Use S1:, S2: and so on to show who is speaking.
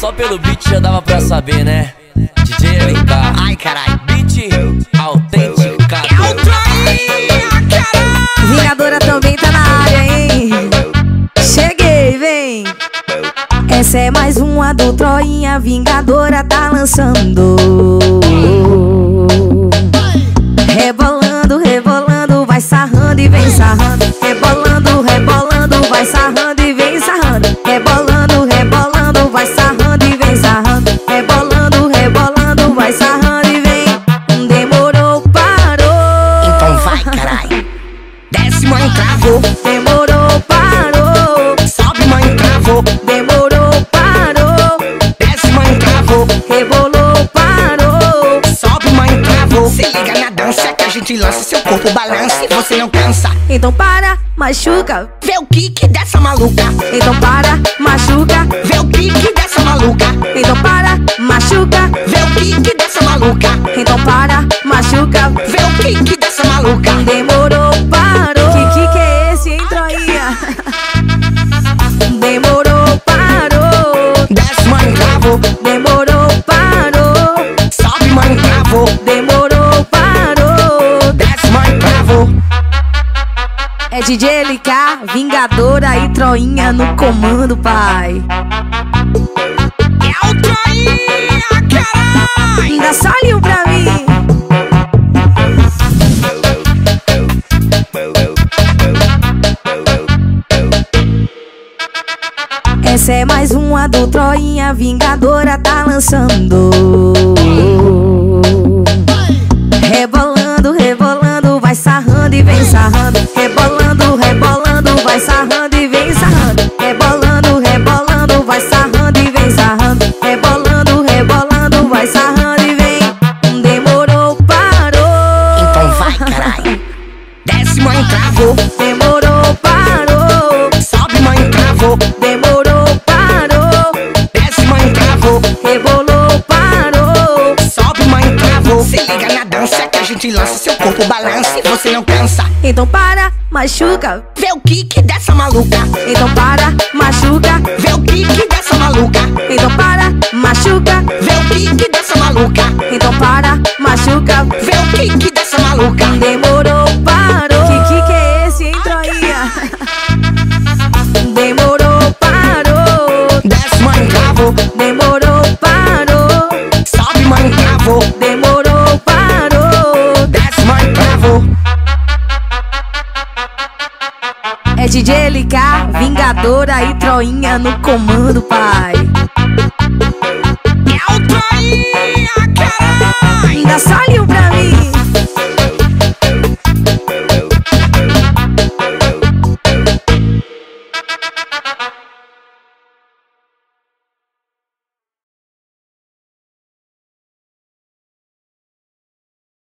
S1: Só pelo beat já dava pra saber, né? DJ LK.
S2: Ai, carai.
S1: Beat autenticado.
S2: É o Troinha, caralho.
S3: Vingadora também tá na área, hein? Cheguei, vem. Essa é mais uma do Troinha, Vingadora tá lançando. Rebolando, rebolando, vai sarrando e vem sarrando. Rebolando, rebolando, vai sarrando e vem sarrando. Rebolando, rebolando, vai sarrando e vem sarrando. Rebolando, rebolando, vai sarrando e vem. Demorou, parou.
S2: Então vai, carai. Desce, mãe, travou.
S3: Demorou, parou.
S2: Sobe, mãe, travou.
S3: Demorou, parou.
S2: Desce, mãe, travou.
S3: Rebolou, parou.
S2: Sobe, mãe, travou. Se liga na dança que a gente lança, seu corpo balança e você não cansa.
S3: Então para, machuca.
S2: Vê o kick dessa maluca.
S3: Então para, machuca.
S2: Vê o kick dessa maluca.
S3: Então para, machuca.
S2: Vê o kick dessa maluca.
S3: Então para, machuca.
S2: Vê o kick dessa maluca.
S3: Demorou, parou. Que é esse, hein, Troinha? Demorou, parou.
S2: Desce, mãe, travou.
S3: Demorou, parou.
S2: Sobe, mãe, travou.
S3: Demorou, parou.
S2: Desce, mãe, travou.
S3: É DJ LK, Vingadora e Troinha no comando, pai.
S2: É o Troinha, caralho.
S3: Dá só ali um pra mim. Essa é mais uma do Troinha, Vingadora tá lançando. Rebolando, rebolando, vai sarrando e vem sarrando. Rebolando, rebolando, vai sarrando e vem sarrando. Rebolando, rebolando, vai sarrando e vem sarrando. Rebolando, rebolando, vai sarrando e vem. Demorou, parou.
S2: Então vai, carai. Desce, mãe, travou.
S3: Demorou, parou.
S2: Sobe, mãe, travou.
S3: Demorou, parou.
S2: Desce, mãe, travou.
S3: Rebolou, parou.
S2: Sobe, mãe, travou. Se liga na dança que a gente lança, seu corpo balança e você não cansa.
S3: Então para, machuca.
S2: Vê o kick dessa maluca.
S3: Então para, machuca.
S2: Vê o kick dessa maluca.
S3: Então para, machuca.
S2: Vê o kick dessa maluca.
S3: Então para, machuca.
S2: Vê o kick dessa maluca.
S3: Demorou, parou. Que é esse, hein, Troinha? Demorou, parou.
S2: Desce, mãe, travou.
S3: Demorou, parou.
S2: Sobe, mãe, travou.
S3: Demorou, parou.
S2: Desce, mãe, travou.
S3: É DJ LK, Vingadora e Troinha no comando, pai.